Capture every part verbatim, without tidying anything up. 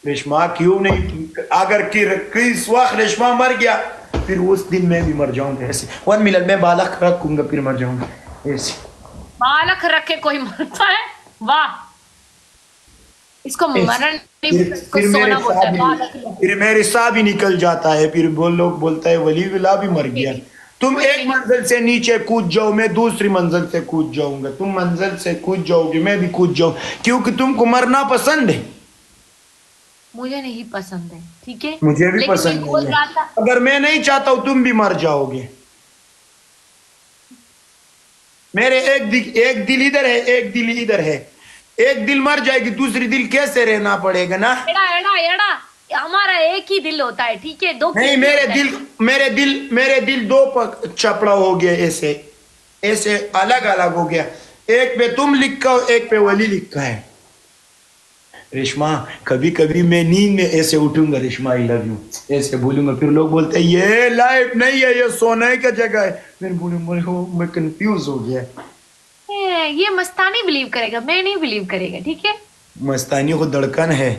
रेशमा क्यों नहीं, अगर किस वक्त रेशमा मर गया फिर उस दिन मैं भी मर जाऊंगा ऐसे। वन मिनट में बालक रखूंगा फिर मर जाऊंगा ऐसे। बालक रखे कोई मरता है? वाह, इसको मरण नहीं, फिर, इसको फिर सोना बोलता है। मेरे बालक फिर मेरे साह भी निकल जाता है, फिर वो लोग बोलता है वली विला भी मर गया। तुम एक मंजिल से नीचे कूद जाओ, मैं दूसरी मंजिल से कूद जाऊंगा, तुम मंजिल से कूद जाओगे मैं भी कूद जाऊं, क्योंकि तुमको मरना पसंद है। मुझे नहीं पसंद है, ठीक है, मुझे भी लेकिन पसंद मैं बोल नहीं रहा है। था, अगर मैं नहीं चाहता हूं तुम भी मर जाओगे। मेरे एक दिल एक दिल इधर है, एक दिल इधर है, एक दिल मर जाएगी दूसरी दिल कैसे रहना पड़ेगा ना। एड़ा एड़ा एड़ा, हमारा एक ही दिल होता है, ठीक है, दो नहीं, मेरे दिल मेरे दिल मेरे दिल दो चपड़ा हो गया, ऐसे ऐसे अलग अलग हो गया। एक पे तुम लिखा हो, एक पे वली लिखा है। रेशमा कभी कभी मैं नींद में ऐसे उठूंगा, रेशमा आई लव यू ऐसे बोलूंगा, फिर लोग बोलते हैं ये लाइफ नहीं है, ये सोने का जगह है। मैं बोलूंगा मैं कंफ्यूज हो गया। ये मस्तानी बिलीव करेगा, मैं नहीं बिलीव करेगा, ठीक है। मस्तानी को धड़कन है।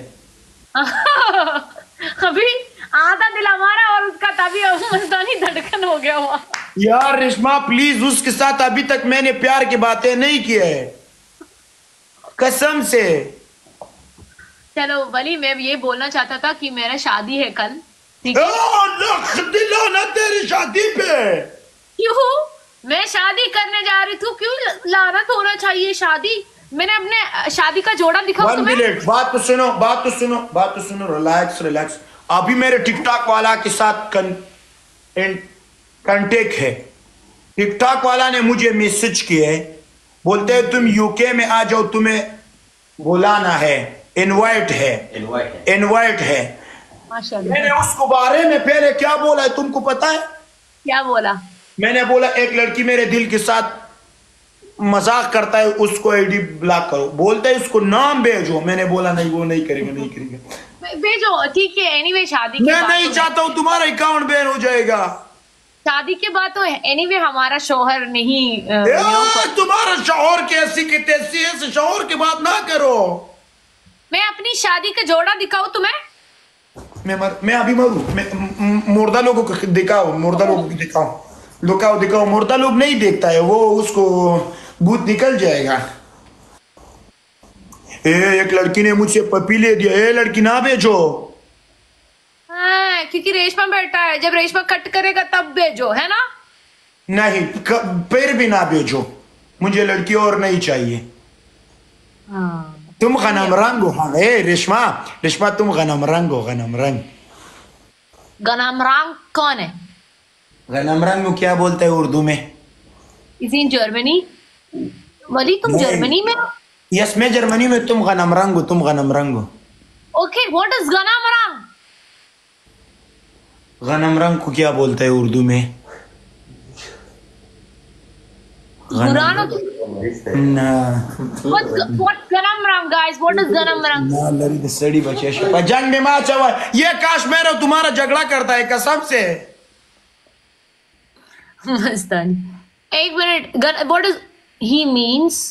अभी आधा दिल हमारा और उसका, तभी मस्तानी धड़कन हो गया हुआ। यार रेशमा प्लीज, उसके साथ अभी तक मैंने प्यार की बातें नहीं की है, कसम से। चलो वली, मैं ये बोलना चाहता था कि मेरा शादी है कल, ठीक है? है? दिलाना तेरी शादी पे। क्यों? मैं शादी करने जा रही थी, क्यों लानत होना चाहिए शादी? मैंने अपने शादी का जोड़ा दिखाऊं तुम्हें? वन मिनट, बात तो सुनो, बात तो सुनो, बात तो सुनो, रिलैक्स रिलैक्स। अभी मेरे टिकटॉक वाला के साथ कांटेक्ट है। टिकटॉक वाला ने मुझे मैसेज किया है, बोलते हैं तुम यूके में आ जाओ, तुम्हें बुलाना है, इनवाइट है, इनवाइट है। मैंने उसको बारे में पहले क्या बोला है तुमको पता है? क्या बोला? मैंने बोला एक लड़की मेरे दिल के साथ मजाक करता है, उसको आईडी ब्लॉक करो। बोलते है उसको नाम भेजो। मैंने बोला नहीं, वो नहीं करेगा, नहीं करेगा। भेजो, ठीक है। एनीवे शादी मैं नहीं चाहता हूँ तुम्हारा अकाउंट बैन हो जाएगा। शादी के बाद तो एनीवे हमारा शौहर नहीं, तुम्हारा शौहर कैसी के तैसी है, शौहर की बात ना करो। मैं अपनी शादी का जोड़ा दिखाऊं तुम्हें? मैं मर, मैं अभी मरू, मैं मुर्दा लोगों को दिखाओ, मुर्दा लोगों को दिखाओ, दिखाओ दिखाओ। मुर्दा लोग नहीं देखता है, वो उसको भूत निकल जाएगा। ए, एक लड़की ने मुझसे पपी ले दिया। ए लड़की ना भेजो। हाँ, क्योंकि रेशमा बैठा है, जब रेशमा कट करेगा तब भेजो, है ना? नहीं, फिर भी ना भेजो, मुझे लड़की और नहीं चाहिए। हाँ। तुम गनम रंग हो। हाँ ए रेशमा, रेशमा तुम गनम रंग हो, गनम रंग। गनम रंग कौन है? गनम रंग क्या बोलते हैं उर्दू में? Is in Germany? वली तुम जर्मनी में? यस मैं जर्मनी में, तुम गनम रंग हो, तुम गनम रंग हो। ओके, व्हाट इज गनम रंग? गनम रंग को क्या बोलते हैं उर्दू में? गुरानो ना। What's what गनम रंग guys? What is गनम रंग? ना लड़ी द सड़ी बचे शपा जंग में माचा हुआ। ये काश मेरा तुम्हारा झगड़ा करता है कसम से। मस्तानी, एक minute, what is he means?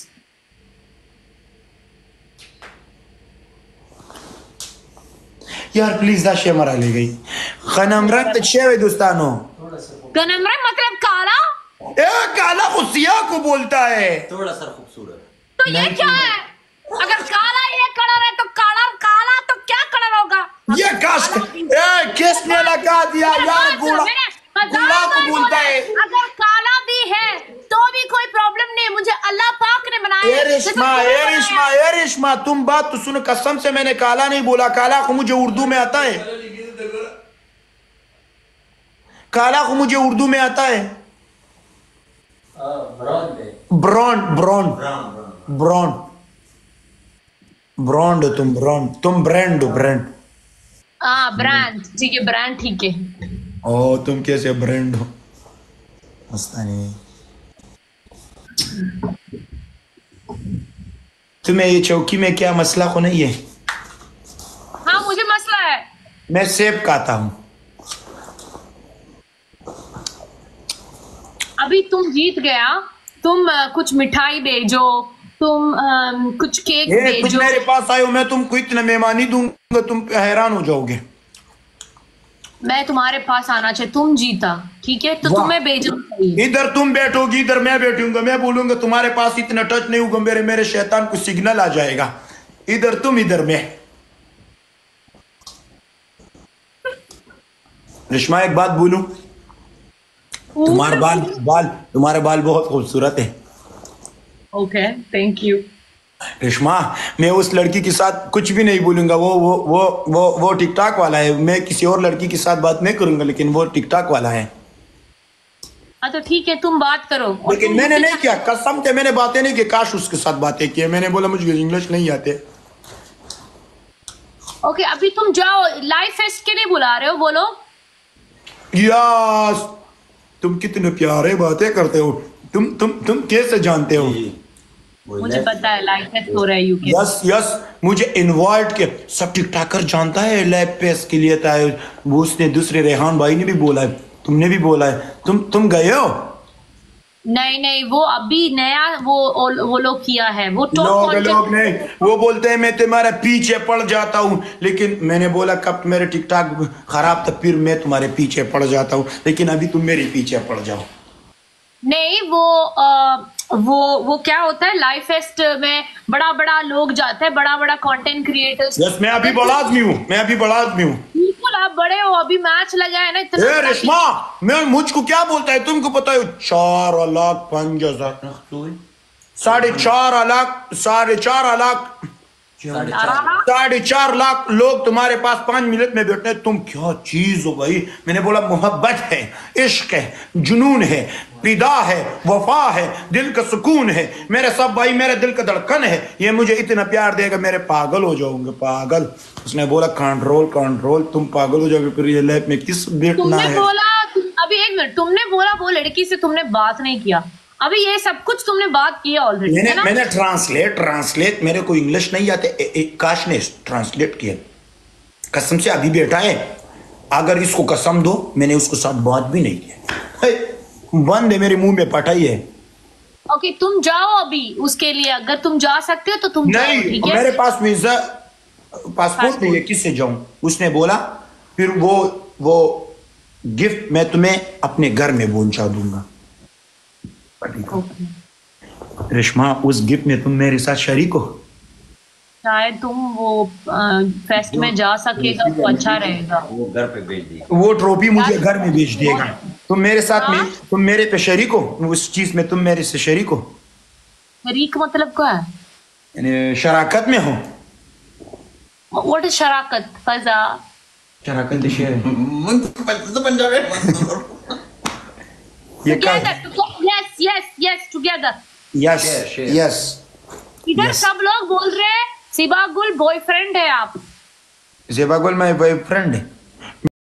यार प्लीज ना शे मरा ले गई। गनम रंग तो शे दोस्तानो। गनम रंग मतलब काला? ए काला को सियाह को बोलता है। थोड़ा सा खूबसूरत। तो ये क्या है? अगर काला ये कलर है तो काला, काला तो क्या कलर होगा? ये काश ए किसने लगा दिया यार? गुला गुला को बोलता है। अगर काला भी है तो भी कोई प्रॉब्लम नहीं, मुझे अल्लाह पाक ने बनाया। ए रेशमा, ए रेशमा, ए रेशमा तुम बात तो सुनो, कसम से मैंने काला नहीं बोला। काला को मुझे उर्दू में आता है, काला को मुझे उर्दू में आता है ब्रॉन्ड, ब्रॉन्ड, ब्रॉन्ड, ब्रॉन्ड हो तुम, ब्रॉन्ड, तुम ब्रांड हो, ब्रांड। हाँ ब्रांड, ठीक है, ब्रांड ठीक है। ओ तुम कैसे ब्रांड हो? मस्तानी, तुम्हें ये चौकी में क्या मसला को नहीं है? हाँ मुझे मसला है। मैं सेब खाता हूँ। अभी तुम जीत गया, तुम कुछ मिठाई भेजो, तुम अम, कुछ केक ये कुछ भेजो। मेरे पास आए हो, मैं तुमको इतना मेहमानी दूंगा, तुम हैरान हो जाओगे। मैं तुम्हारे पास आना चाहिए, तुम जीता, ठीक है, तो वाह। तुम्हें भेजना चाहिए। इधर तुम बैठोगी, इधर मैं बैठूंगा, मैं बोलूंगा तुम्हारे पास इतना टच नहीं होगा, मेरे मेरे शैतान को सिग्नल आ जाएगा। इधर तुम, इधर मैं। रेशमा एक बात बोलूं, तुम्हारे बाल बाल तुम्हारे बाल बहुत खूबसूरत है। Okay, thank you. रेशमा, मैं उस लड़की के साथ कुछ भी नहीं बोलूंगा, वो वो वो वो वो टिकटॉक वाला है, मैं किसी और लड़की के साथ बात नहीं करूंगा, लेकिन वो टिकटॉक वाला है। हाँ तो ठीक है, तुम बात करो। और लेकिन तुम मैंने मुझे- नहीं किया, कसम से मैंने बातें नहीं की, काश उसके साथ बातें की। मैंने बोला मुझे इंग्लिश नहीं आते। ओके, अभी तुम जाओ, लाइव फेस्ट के लिए बुला रहे हो, बोलो। यस, तुम कितने प्यारे बातें करते हो। तुम तुम तुम कैसे जानते हो? मुझे पता है लाइव फेस्ट हो रहा है यूके। यस यस, मुझे इनवाइट के सब टिकटॉकर जानता है लैब फेस्ट के लिए था। वो उसने दूसरे रेहान भाई ने भी बोला है, तुमने भी बोला है। तुम तुम गए हो? नहीं नहीं, वो अभी नया वो वो लोग किया है, वो टॉप लोग कंटेंट। लोग नहीं, वो बोलते हैं मैं तुम्हारे पीछे पड़ जाता हूँ, लेकिन मैंने बोला कब मेरे टिकटॉक खराब था फिर मैं तुम्हारे पीछे पड़ जाता हूँ, लेकिन अभी तुम मेरे पीछे पड़ जाओ। नहीं, वो आ, वो वो क्या होता है, लाइव फेस्ट में बड़ा बड़ा लोग जाते हैं, बड़ा बड़ा कंटेंट क्रिएटर्स। यस, मैं अभी बड़ा आदमी हूँ, मैं अभी बड़ा आदमी हूँ। बिल्कुल, आप बड़े हो, अभी मैच लगा है ना इतना। ए रेशमा, मैं मुझको क्या बोलता है तुमको पता है? चार लाख पांच हजार साढ़े चार लाख साढ़े चार लाख साढ़े चार लाख लोग तुम्हारे पास पांच मिनट में बैठे। तुम क्या चीज हो भाई। मैंने बोला मोहब्बत है, इश्क है, जुनून है, फिदा है, वफा है, दिल का सुकून है। मेरे सब भाई मेरे दिल का धड़कन है, ये मुझे इतना प्यार देगा मेरे पागल हो जाऊंगे, पागल। उसने बोला कंट्रोल कंट्रोल, तुम पागल हो जाओगे, फिर ये लाइफ में किस बैठना तुमने है। बोला तुम, अभी एक मिनट, तुमने बोला वो लड़की से तुमने बात नहीं किया, अभी ये सब कुछ तुमने बात किया ऑलरेडी, मैंने है ना? मैंने ट्रांसलेट ट्रांसलेट मेरे को इंग्लिश नहीं आते, ए- ए- काश ने ट्रांसलेट किया। कसम से अभी बैठा है, अगर इसको कसम दो मैंने उसको साथ बात भी नहीं किया। बंद है, मेरे मुंह में पटाई है। ओके, तुम जाओ अभी उसके लिए, अगर तुम जा सकते हो तो तुम जाओ, नहीं, ठीक है? मेरे पास वीजा पासपोर्ट नहीं है, किससे जाऊं? उसने बोला फिर वो वो गिफ्ट मैं तुम्हें अपने घर में पहुंचा दूंगा। ओके। रेशमा, उस गिफ्ट में तुम मेरे साथ शरीक हो? शायद तुम वो फेस्ट में जा सकेगा तो अच्छा रहेगा। वो घर पे भेज दी। वो ट्रॉफी मुझे घर में भेज देगा। तुम मेरे साथ में, हाँ? तुम मेरे पे शरीक हो, उस चीज में तुम मेरे से शरीक हो, शरीक मतलब क्या है? यानी शराकत में हो। What is शराकत? फजा शराकत दिशे तो पंजाबी ये क्या? Together, yes yes yes, together. Yes Share, share. Yes. इधर Yes. सब लोग बोल रहे हैं सिबागुल बॉयफ्रेंड है आप। जेबागुल माय बॉयफ्रेंड है।